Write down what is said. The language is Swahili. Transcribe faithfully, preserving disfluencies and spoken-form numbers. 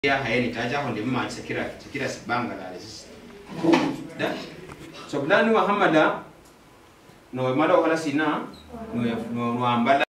ya hayani taja honde mama sakira sakira sibanga la resist da so blani wa hamada no mala wala sina no no ambala